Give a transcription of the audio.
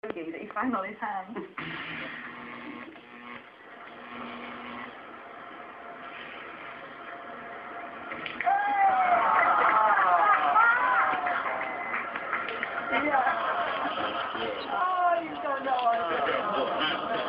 cookie that you found on his hand. Yeah. Oh, you don't know.